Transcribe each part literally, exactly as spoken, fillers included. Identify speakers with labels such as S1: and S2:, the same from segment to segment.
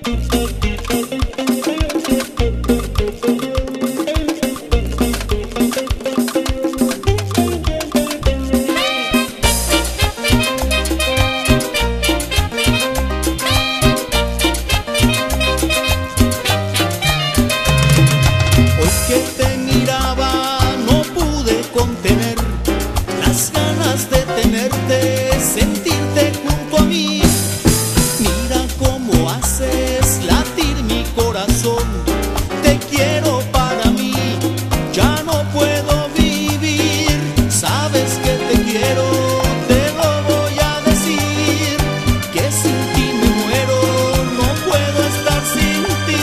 S1: Que te miraba no pude contener las ganas de tenerte, sentirte junto a mí. Mira cómo haces latir mi corazón, te quiero para mí, ya no puedo vivir. Sabes que te quiero, te lo voy a decir, que sin ti me muero, no puedo estar sin ti.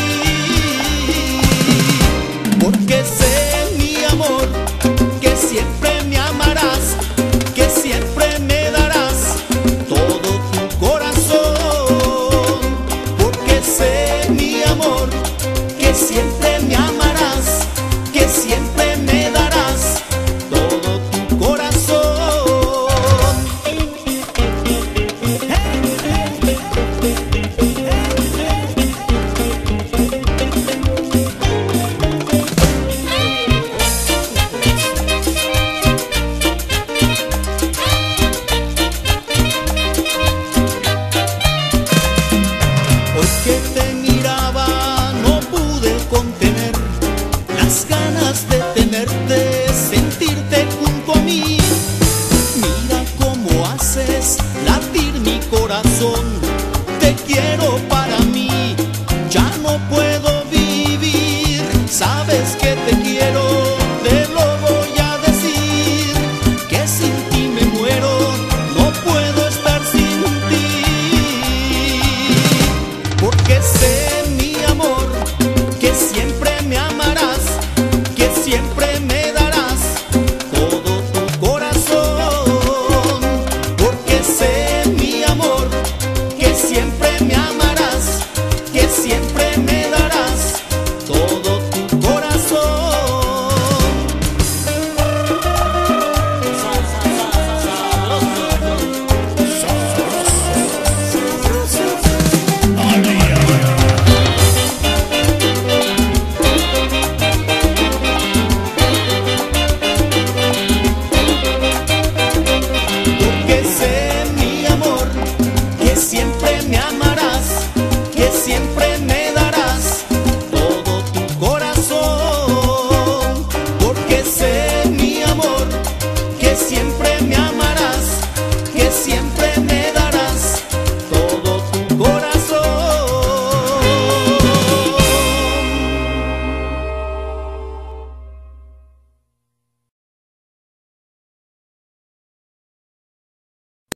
S1: Porque sé, mi amor, que siempre me amarás, que siempre me darás todo tu corazón. Porque sé, mi amor, que siempre me amarás, que siempre me darás todo tu corazón. Que te miraba no pude contener las ganas de tenerte, sentirte junto a mí. Mira cómo haces latir mi corazón, te quiero para mí, ya no puedo